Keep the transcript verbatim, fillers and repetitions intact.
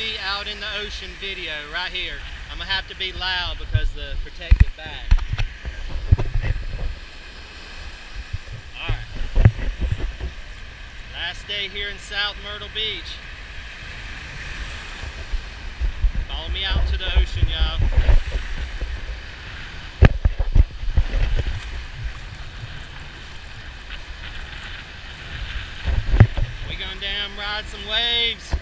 see out in the ocean video right here. I'm gonna have to be loud because the protective bag. Alright. Last day here in South Myrtle Beach. Follow me out to the ocean, y'all. We gonna damn ride some waves.